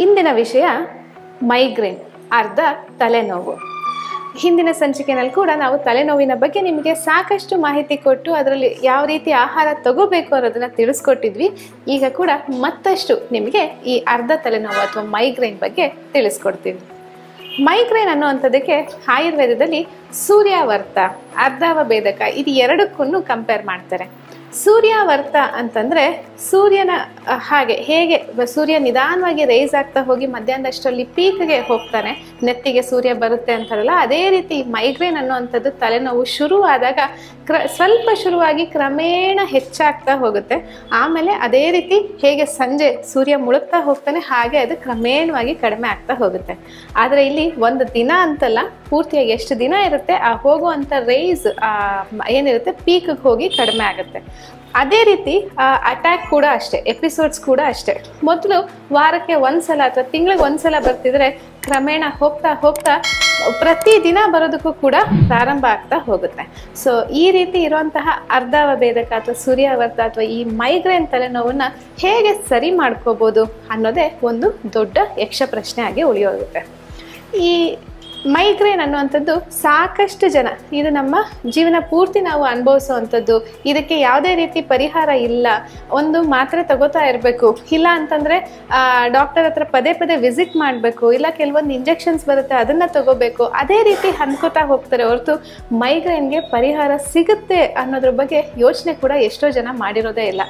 ಇಂದಿನ ವಿಷಯ ಮೈಗ್ರೇನ್, ಅರ್ಧ ತಲೆನೋವು. ಹಿಂದಿನ ಸಂಚಿಕೆಯಲ್ಲಿ ಕೂಡ ನಾವು ತಲೆನೋವಿನ ಬಗ್ಗೆ ನಿಮಗೆ ಸಾಕಷ್ಟು ಮಾಹಿತಿ ಕೊಟ್ಟು ಅದರಲ್ಲಿ ಯಾವ ರೀತಿ ಆಹಾರ ತಗೋಬೇಕು ಅನ್ನೋದನ್ನ ತಿಳಿಸ್ಕೊಟ್ಟಿದ್ವಿ. ಈಗ ಕೂಡ ಮತ್ತಷ್ಟು ನಿಮಗೆ ಈ ಅರ್ಧ ತಲೆನೋವು ಅಥವಾ ಮೈಗ್ರೇನ್ ಬಗ್ಗೆ ತಿಳಿಸ್ಕೊಡ್ತೀವಿ. ಮೈಗ್ರೇನ್ ಅನ್ನುವಂಥದ್ದಕ್ಕೆ ಆಯುರ್ವೇದದಲ್ಲಿ ಸೂರ್ಯಾವರ್ತ, ಅರ್ಧಾವಭೇದಕ ಇದು ಎರಡಕ್ಕೂ ಕಂಪೇರ್ ಮಾಡ್ತಾರೆ. ಸೂರ್ಯಾವರ್ತ ಅಂತಂದರೆ ಸೂರ್ಯನ ಹೇಗೆ ಸೂರ್ಯ ನಿಧಾನವಾಗಿ ರೈಸ್ ಆಗ್ತಾ ಹೋಗಿ ಮಧ್ಯಾಹ್ನದಷ್ಟರಲ್ಲಿ ಪೀಕ್ಗೆ ಹೋಗ್ತಾನೆ, ನೆತ್ತಿಗೆ ಸೂರ್ಯ ಬರುತ್ತೆ ಅಂತಾರಲ್ಲ, ಅದೇ ರೀತಿ ಮೈಗ್ರೇನ್ ಅನ್ನುವಂಥದ್ದು ತಲೆನೋವು ಶುರುವಾದಾಗ ಸ್ವಲ್ಪ ಶುರುವಾಗಿ ಕ್ರಮೇಣ ಹೆಚ್ಚಾಗ್ತಾ ಹೋಗುತ್ತೆ. ಆಮೇಲೆ ಅದೇ ರೀತಿ ಹೇಗೆ ಸಂಜೆ ಸೂರ್ಯ ಮುಳುಗ್ತಾ ಹೋಗ್ತಾನೆ ಹಾಗೆ ಅದು ಕ್ರಮೇಣವಾಗಿ ಕಡಿಮೆ ಆಗ್ತಾ ಹೋಗುತ್ತೆ. ಆದರೆ ಇಲ್ಲಿ ಒಂದು ದಿನ ಅಂತಲ್ಲ, ಪೂರ್ತಿಯಾಗಿ ಎಷ್ಟು ದಿನ ಇರುತ್ತೆ ಆ ಹೋಗುವಂಥ ರೈಸ್ ಏನಿರುತ್ತೆ ಪೀಕ್ಗೆ ಹೋಗಿ ಕಡಿಮೆ ಆಗುತ್ತೆ. ಅದೇ ರೀತಿ ಅಟ್ಯಾಕ್ ಕೂಡ ಅಷ್ಟೇ, ಎಪಿಸೋಡ್ಸ್ ಕೂಡ ಅಷ್ಟೇ. ಮೊದಲು ವಾರಕ್ಕೆ ಒಂದ್ಸಲ ಅಥವಾ ತಿಂಗಳಿಗೆ ಒಂದ್ಸಲ ಬರ್ತಿದ್ರೆ ಕ್ರಮೇಣ ಹೋಗ್ತಾ ಹೋಗ್ತಾ ಪ್ರತಿದಿನ ಬರೋದಕ್ಕೂ ಕೂಡ ಪ್ರಾರಂಭ ಆಗ್ತಾ ಹೋಗುತ್ತೆ. ಸೊ ಈ ರೀತಿ ಇರುವಂತಹ ಅರ್ಧಾವಭೇದಕ ಅಥವಾ ಸೂರ್ಯಾವರ್ತ ಅಥವಾ ಈ ಮೈಗ್ರೇನ್ ತಲೆನೋವನ್ನ ಹೇಗೆ ಸರಿ ಮಾಡ್ಕೋಬೋದು ಅನ್ನೋದೇ ಒಂದು ದೊಡ್ಡ ಯಕ್ಷ ಪ್ರಶ್ನೆ ಆಗಿ ಉಳಿಯೋಗುತ್ತೆ. ಈ ಮೈಗ್ರೇನ್ ಅನ್ನುವಂಥದ್ದು ಸಾಕಷ್ಟು ಜನ, ಇದು ನಮ್ಮ ಜೀವನ ಪೂರ್ತಿ ನಾವು ಅನುಭವಿಸುವಂಥದ್ದು, ಇದಕ್ಕೆ ಯಾವುದೇ ರೀತಿ ಪರಿಹಾರ ಇಲ್ಲ, ಒಂದು ಮಾತ್ರೆ ತಗೋತಾ ಇರಬೇಕು, ಇಲ್ಲ ಅಂತಂದರೆ ಡಾಕ್ಟರ್ ಹತ್ರ ಪದೇ ಪದೇ ವಿಸಿಟ್ ಮಾಡಬೇಕು, ಇಲ್ಲ ಕೆಲವೊಂದು ಇಂಜೆಕ್ಷನ್ಸ್ ಬರುತ್ತೆ ಅದನ್ನು ತಗೋಬೇಕು, ಅದೇ ರೀತಿ ಅನ್ಕೋತಾ ಹೋಗ್ತಾರೆ ಹೊರತು ಮೈಗ್ರೇನ್ಗೆ ಪರಿಹಾರ ಸಿಗುತ್ತೆ ಅನ್ನೋದ್ರ ಬಗ್ಗೆ ಯೋಚನೆ ಕೂಡ ಎಷ್ಟೋ ಜನ ಮಾಡಿರೋದೇ ಇಲ್ಲ.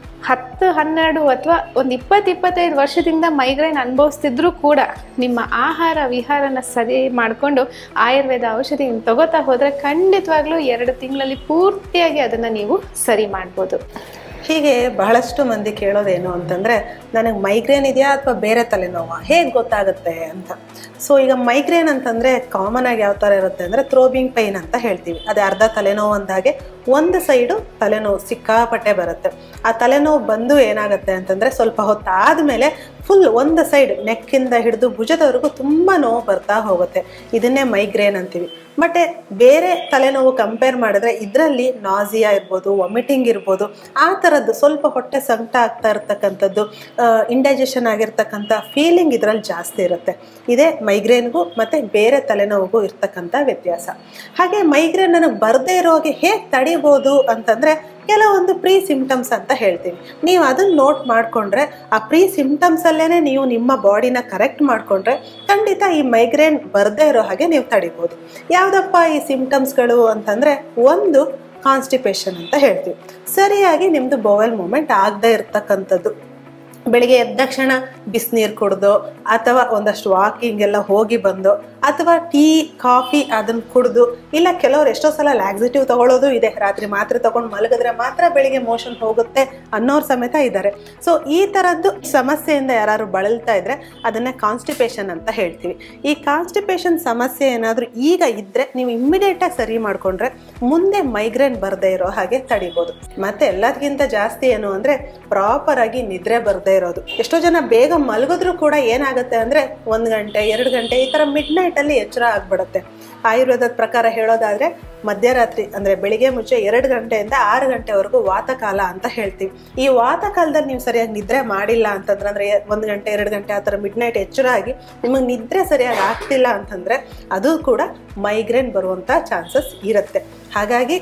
10-12 ಅಥವಾ ಒಂದು 20-25 ವರ್ಷದಿಂದ ಮೈಗ್ರೇನ್ ಅನುಭವಿಸ್ತಿದ್ರೂ ಕೂಡ ನಿಮ್ಮ ಆಹಾರ ವಿಹಾರನ ಸರಿ ಮಾಡಿಕೊಂಡು ಆಯುರ್ವೇದ ಔಷಧಿ ತಗೋತಾ ಹೋದರೆ ಖಂಡಿತವಾಗ್ಲೂ 2 ತಿಂಗಳಲ್ಲಿ ಪೂರ್ತಿಯಾಗಿ ಅದನ್ನು ನೀವು ಸರಿ ಮಾಡ್ಬೋದು. ಹೀಗೆ ಬಹಳಷ್ಟು ಮಂದಿ ಕೇಳೋದೇನು ಅಂತಂದರೆ, ನನಗೆ ಮೈಗ್ರೇನ್ ಇದೆಯಾ ಅಥವಾ ಬೇರೆ ತಲೆನೋವಾ, ಹೇಗೆ ಗೊತ್ತಾಗುತ್ತೆ ಅಂತ. ಸೊ ಈಗ ಮೈಗ್ರೇನ್ ಅಂತಂದರೆ ಕಾಮನ್ ಆಗಿ ಯಾವ ಥರ ಇರುತ್ತೆ ಅಂದರೆ ಥ್ರೋಬಿಂಗ್ ಪೈನ್ ಅಂತ ಹೇಳ್ತೀವಿ. ಅದೇ ಅರ್ಧ ತಲೆನೋವು ಅಂದಾಗೆ ಒಂದು ಸೈಡು ತಲೆನೋವು ಸಿಕ್ಕಾಪಟ್ಟೆ ಬರುತ್ತೆ. ಆ ತಲೆನೋವು ಬಂದು ಏನಾಗುತ್ತೆ ಅಂತಂದರೆ ಸ್ವಲ್ಪ ಹೊತ್ತಾದಮೇಲೆ ಫುಲ್ ಒಂದು ಸೈಡ್ ನೆಕ್ಕಿಂದ ಹಿಡಿದು ಭುಜದವರೆಗೂ ತುಂಬ ನೋವು ಬರ್ತಾ ಹೋಗುತ್ತೆ. ಇದನ್ನೇ ಮೈಗ್ರೇನ್ ಅಂತೀವಿ. ಬಟ್ ಬೇರೆ ತಲೆನೋವು ಕಂಪೇರ್ ಮಾಡಿದ್ರೆ ಇದರಲ್ಲಿ ನಾಸಿಯಾ ಇರ್ಬೋದು, ವಾಮಿಟಿಂಗ್ ಇರ್ಬೋದು, ಆ ಥರದ್ದು ಸ್ವಲ್ಪ ಹೊಟ್ಟೆ ಸಂಕಟ ಆಗ್ತಾ ಇರ್ತಕ್ಕಂಥದ್ದು, ಇಂಡೈಜೆಷನ್ ಆಗಿರ್ತಕ್ಕಂಥ ಫೀಲಿಂಗ್ ಇದರಲ್ಲಿ ಜಾಸ್ತಿ ಇರುತ್ತೆ. ಇದೇ ಮೈಗ್ರೇನ್ಗೂ ಮತ್ತು ಬೇರೆ ತಲೆನೋವಿಗೂ ಇರ್ತಕ್ಕಂಥ ವ್ಯತ್ಯಾಸ. ಹಾಗೆ ಮೈಗ್ರೇನ್ ನನಗೆ ಬರದೇ ಇರೋಗೆ ಹೇಗೆ ತಡಿಬೋದು ಅಂತಂದರೆ ಕೆಲವೊಂದು ಪ್ರೀ ಸಿಂಪ್ಟಮ್ಸ್ ಅಂತ ಹೇಳ್ತೀವಿ. ನೀವು ಅದನ್ನು ನೋಟ್ ಮಾಡಿಕೊಂಡ್ರೆ ಆ ಪ್ರೀ ಸಿಂಪ್ಟಮ್ಸಲ್ಲೇ ನೀವು ನಿಮ್ಮ ಬಾಡಿನ ಕರೆಕ್ಟ್ ಮಾಡಿಕೊಂಡ್ರೆ ಖಂಡಿತ ಈ ಮೈಗ್ರೇನ್ ಬರದೇ ಇರೋ ಹಾಗೆ ನೀವು ತಡಿಬೋದು. ಯಾವುದಪ್ಪ ಈ ಸಿಂಪ್ಟಮ್ಸ್ಗಳು ಅಂತಂದರೆ, ಒಂದು ಕಾನ್ಸ್ಟಿಪೇಷನ್ ಅಂತ ಹೇಳ್ತೀವಿ. ಸರಿಯಾಗಿ ನಿಮ್ಮದು ಬೌವೆಲ್ ಮೂಮೆಂಟ್ ಆಗದೆ ಇರ್ತಕ್ಕಂಥದ್ದು. ಬೆಳಿಗ್ಗೆ ಎದ್ದ ತಕ್ಷಣ ಬಿಸಿನೀರು ಕುಡ್ದು ಅಥವಾ ಒಂದಷ್ಟು ವಾಕಿಂಗ್ ಎಲ್ಲ ಹೋಗಿ ಬಂದು ಅಥವಾ ಟೀ ಕಾಫಿ ಅದನ್ನು ಕುಡಿದು, ಇಲ್ಲ ಕೆಲವರು ಎಷ್ಟೋ ಸಲ ಲ್ಯಾಕ್ಸಿಟಿವ್ ತೊಗೊಳ್ಳೋದು ಇದೆ, ರಾತ್ರಿ ಮಾತ್ರೆ ತೊಗೊಂಡು ಮಲಗಿದ್ರೆ ಮಾತ್ರ ಬೆಳಿಗ್ಗೆ ಮೋಷನ್ ಹೋಗುತ್ತೆ ಅನ್ನೋರು ಸಮೇತ ಇದ್ದಾರೆ. ಸೊ ಈ ಥರದ್ದು ಸಮಸ್ಯೆಯಿಂದ ಯಾರು ಬಳಲ್ತಾ ಇದ್ದರೆ ಅದನ್ನೇ ಕಾನ್ಸ್ಟಿಪೇಷನ್ ಅಂತ ಹೇಳ್ತೀವಿ. ಈ ಕಾನ್ಸ್ಟಿಪೇಷನ್ ಸಮಸ್ಯೆ ಏನಾದರೂ ಈಗ ಇದ್ದರೆ ನೀವು ಇಮ್ಮಿಡಿಯೇಟಾಗಿ ಸರಿ ಮಾಡಿಕೊಂಡ್ರೆ ಮುಂದೆ ಮೈಗ್ರೇನ್ ಬರದೇ ಇರೋ ಹಾಗೆ ತಡಿಬೋದು. ಮತ್ತು ಎಲ್ಲದಕ್ಕಿಂತ ಜಾಸ್ತಿ ಏನು ಅಂದರೆ ಪ್ರಾಪರಾಗಿ ನಿದ್ರೆ ಬರದೇ ಇರೋದು. ಎಷ್ಟೋ ಜನ ಬೇಗ ಮಲಗಿದ್ರು ಕೂಡ ಏನಾಗುತ್ತೆ ಅಂದರೆ 1 ಗಂಟೆ 2 ಗಂಟೆ ಈ ಥರ ಮಿಡ್ ನೈಟಲ್ಲಿ ಎಚ್ಚರ ಆಗಿಬಿಡುತ್ತೆ. ಆಯುರ್ವೇದದ ಪ್ರಕಾರ ಹೇಳೋದಾದರೆ ಮಧ್ಯರಾತ್ರಿ ಅಂದರೆ ಬೆಳಿಗ್ಗೆ ಮುಂಚೆ 2 ಗಂಟೆಯಿಂದ 6 ಗಂಟೆವರೆಗೂ ವಾತಕಾಲ ಅಂತ ಹೇಳ್ತೀವಿ. ಈ ವಾತಕಾಲದಲ್ಲಿ ನೀವು ಸರಿಯಾಗಿ ನಿದ್ರೆ ಮಾಡಿಲ್ಲ ಅಂತಂದ್ರೆ, ಅಂದರೆ 1 ಗಂಟೆ 2 ಗಂಟೆ ಆ ಥರ ಮಿಡ್ ನೈಟ್ ಎಚ್ಚರ ಆಗಿ ನಿಮಗೆ ನಿದ್ರೆ ಸರಿಯಾಗಿ ಆಗ್ತಿಲ್ಲ ಅಂತಂದರೆ ಅದು ಕೂಡ ಮೈಗ್ರೇನ್ ಬರುವಂಥ ಚಾನ್ಸಸ್ ಇರುತ್ತೆ. ಹಾಗಾಗಿ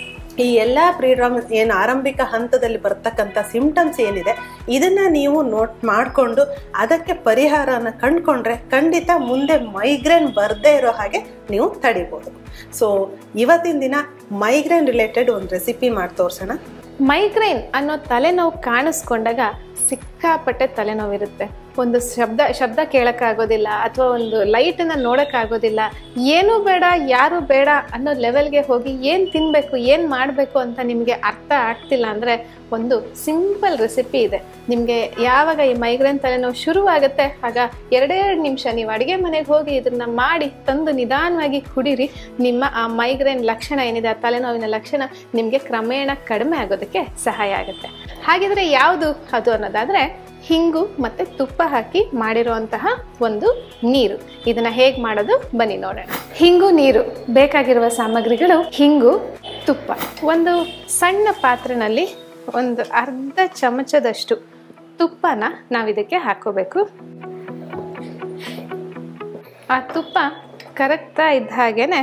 ಈ ಎಲ್ಲ ಏನು ಆರಂಭಿಕ ಹಂತದಲ್ಲಿ ಬರ್ತಕ್ಕಂಥ ಸಿಂಪ್ಟಮ್ಸ್ ಏನಿದೆ ಇದನ್ನು ನೀವು ನೋಟ್ ಮಾಡಿಕೊಂಡು ಅದಕ್ಕೆ ಪರಿಹಾರನ ಕಂಡುಕೊಂಡ್ರೆ ಖಂಡಿತ ಮುಂದೆ ಮೈಗ್ರೇನ್ ಬರದೇ ಇರೋ ಹಾಗೆ ನೀವು ತಡಿಬೋದು. ಸೊ ಇವತ್ತಿನ ದಿನ ಮೈಗ್ರೇನ್ ರಿಲೇಟೆಡ್ ಒಂದು ರೆಸಿಪಿ ಮಾಡಿ ತೋರಿಸೋಣ. ಮೈಗ್ರೇನ್ ಅನ್ನೋ ತಲೆನೋವು ಕಾಣಿಸ್ಕೊಂಡಾಗ ಸಿಕ್ಕಾಪಟ್ಟೆ ತಲೆನೋವಿರುತ್ತೆ. ಒಂದು ಶಬ್ದ ಕೇಳೋಕ್ಕಾಗೋದಿಲ್ಲ ಅಥವಾ ಒಂದು ಲೈಟನ್ನು ನೋಡೋಕ್ಕಾಗೋದಿಲ್ಲ, ಏನೂ ಬೇಡ ಯಾರೂ ಬೇಡ ಅನ್ನೋ ಲೆವೆಲ್ಗೆ ಹೋಗಿ ಏನು ತಿನ್ನಬೇಕು ಏನು ಮಾಡಬೇಕು ಅಂತ ನಿಮಗೆ ಅರ್ಥ ಆಗ್ತಿಲ್ಲ ಅಂದರೆ ಒಂದು ಸಿಂಪಲ್ ರೆಸಿಪಿ ಇದೆ. ನಿಮಗೆ ಯಾವಾಗ ಈ ಮೈಗ್ರೇನ್ ತಲೆನೋವು ಶುರುವಾಗುತ್ತೆ ಆಗ 2 ನಿಮಿಷ ನೀವು ಅಡುಗೆ ಮನೆಗೆ ಹೋಗಿ ಇದನ್ನು ಮಾಡಿ ತಂದು ನಿಧಾನವಾಗಿ ಕುಡೀರಿ. ನಿಮ್ಮ ಆ ಮೈಗ್ರೇನ್ ಲಕ್ಷಣ ಏನಿದೆ, ಆ ತಲೆನೋವಿನ ಲಕ್ಷಣ ನಿಮಗೆ ಕ್ರಮೇಣ ಕಡಿಮೆ ಆಗೋದಕ್ಕೆ ಸಹಾಯ ಆಗುತ್ತೆ. ಹಾಗಿದ್ರೆ ಯಾವುದು ಅದು ಅನ್ನೋದಾದರೆ ಹಿಂಗು ಮತ್ತು ತುಪ್ಪ ಹಾಕಿ ಮಾಡಿರುವಂತಹ ಒಂದು ನೀರು. ಇದನ್ನ ಹೇಗೆ ಮಾಡೋದು ಬನ್ನಿ ನೋಡೋಣ. ಹಿಂಗು ನೀರು ಬೇಕಾಗಿರುವ ಸಾಮಗ್ರಿಗಳು: ಹಿಂಗು, ತುಪ್ಪ. ಒಂದು ಸಣ್ಣ ಪಾತ್ರೆಯಲ್ಲಿ ಒಂದು ಅರ್ಧ ಚಮಚದಷ್ಟು ತುಪ್ಪನ ನಾವು ಇದಕ್ಕೆ ಹಾಕೋಬೇಕು. ಆ ತುಪ್ಪ ಕರಗ್ತಾ ಇದ್ದ ಹಾಗೇನೆ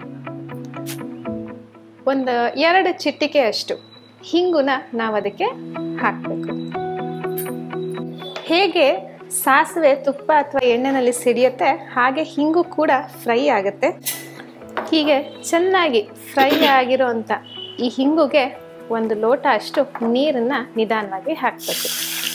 ಒಂದು 2 ಚಿಟಿಕೆ ಅಷ್ಟು ಹಿಂಗುನ ನಾವು ಅದಕ್ಕೆ ಹಾಕಬೇಕು. ಹೇಗೆ ಸಾಸಿವೆ ತುಪ್ಪ ಅಥವಾ ಎಣ್ಣೆನಲ್ಲಿ ಸಿಡಿಯುತ್ತೆ ಹಾಗೆ ಹಿಂಗು ಕೂಡ ಫ್ರೈ ಆಗುತ್ತೆ. ಹೀಗೆ ಚೆನ್ನಾಗಿ ಫ್ರೈ ಆಗಿರೋಂಥ ಈ ಹಿಂಗುಗೆ 1 ಲೋಟ ಅಷ್ಟು ನೀರನ್ನು ನಿಧಾನವಾಗಿ ಹಾಕಬೇಕು.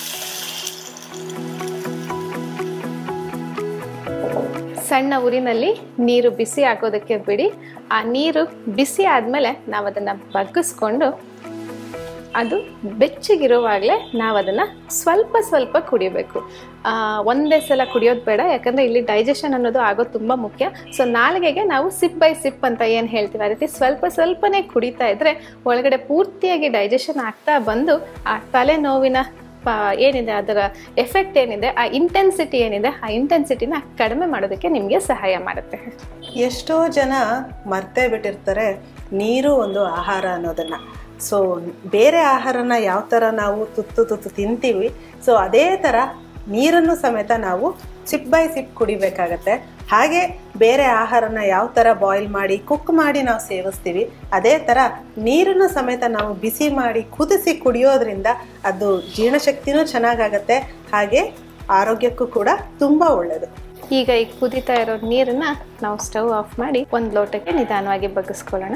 ಸಣ್ಣ ಉರಿನಲ್ಲಿ ನೀರು ಬಿಸಿ ಆಗೋದಕ್ಕೆ ಬಿಡಿ. ಆ ನೀರು ಬಿಸಿ ಆದಮೇಲೆ ನಾವು ಅದನ್ನು ಬಗ್ಗಿಸ್ಕೊಂಡು ಅದು ಬೆಚ್ಚಗಿರುವಾಗಲೇ ನಾವು ಅದನ್ನು ಸ್ವಲ್ಪ ಸ್ವಲ್ಪ ಕುಡಿಬೇಕು. ಒಂದೇ ಸಲ ಕುಡಿಯೋದು ಬೇಡ, ಯಾಕಂದರೆ ಇಲ್ಲಿ ಡೈಜೆಷನ್ ಅನ್ನೋದು ಆಗೋದು ತುಂಬ ಮುಖ್ಯ. ಸೊ ನಾಲಿಗೆಗೆ ನಾವು ಸಿಪ್ ಬೈ ಸಿಪ್ ಅಂತ ಏನು ಹೇಳ್ತೀವಿ ಆ ರೀತಿ ಸ್ವಲ್ಪ ಸ್ವಲ್ಪನೇ ಕುಡಿತಾ ಇದ್ದರೆ ಒಳಗಡೆ ಪೂರ್ತಿಯಾಗಿ ಡೈಜೆಷನ್ ಆಗ್ತಾ ಬಂದು ಆ ತಲೆನೋವಿನ ಏನಿದೆ ಅದರ ಎಫೆಕ್ಟ್ ಏನಿದೆ, ಆ ಇಂಟೆನ್ಸಿಟಿ ಏನಿದೆ, ಆ ಇಂಟೆನ್ಸಿಟಿನ ಕಡಿಮೆ ಮಾಡೋದಕ್ಕೆ ನಿಮಗೆ ಸಹಾಯ ಮಾಡುತ್ತೆ. ಎಷ್ಟೋ ಜನ ಮರ್ತೇ ಬಿಟ್ಟಿರ್ತಾರೆ ನೀರು ಒಂದು ಆಹಾರ ಅನ್ನೋದನ್ನು. ಸೊ ಬೇರೆ ಆಹಾರನ ಯಾವ ಥರ ನಾವು ತುತ್ತು ತಿಂತೀವಿ, ಸೊ ಅದೇ ಥರ ನೀರನ್ನು ಸಮೇತ ನಾವು ಸಿಪ್ ಬೈ ಸಿಪ್ ಕುಡಿಬೇಕಾಗತ್ತೆ. ಹಾಗೆ ಬೇರೆ ಆಹಾರನ ಯಾವ ಥರ ಬಾಯ್ಲ್ ಮಾಡಿ ಕುಕ್ ಮಾಡಿ ನಾವು ಸೇವಿಸ್ತೀವಿ, ಅದೇ ಥರ ನೀರನ್ನು ಸಮೇತ ನಾವು ಬಿಸಿ ಮಾಡಿ ಕುದಿಸಿ ಕುಡಿಯೋದ್ರಿಂದ ಅದು ಜೀರ್ಣಶಕ್ತಿನೂ ಚೆನ್ನಾಗಾಗತ್ತೆ, ಹಾಗೆ ಆರೋಗ್ಯಕ್ಕೂ ಕೂಡ ತುಂಬ ಒಳ್ಳೆಯದು. ಈಗ ಈ ಕುದಿತಾ ಇರೋ ನೀರನ್ನ ನಾವು ಸ್ಟವ್ ಆಫ್ ಮಾಡಿ 1 ಲೋಟಕ್ಕೆ ನಿಧಾನವಾಗಿ ಬಗ್ಗಿಸ್ಕೊಳ್ಳೋಣ.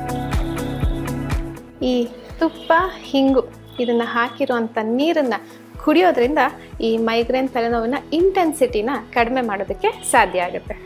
ಈ ತುಪ್ಪ ಹಿಂಗು ಇದನ್ನು ಹಾಕಿರುವಂಥ ನೀರನ್ನು ಕುಡಿಯೋದ್ರಿಂದ ಈ ಮೈಗ್ರೇನ್ ತಲೆನೋವಿನ ಇಂಟೆನ್ಸಿಟಿನ ಕಡಿಮೆ ಮಾಡೋದಕ್ಕೆ ಸಾಧ್ಯ ಆಗುತ್ತೆ.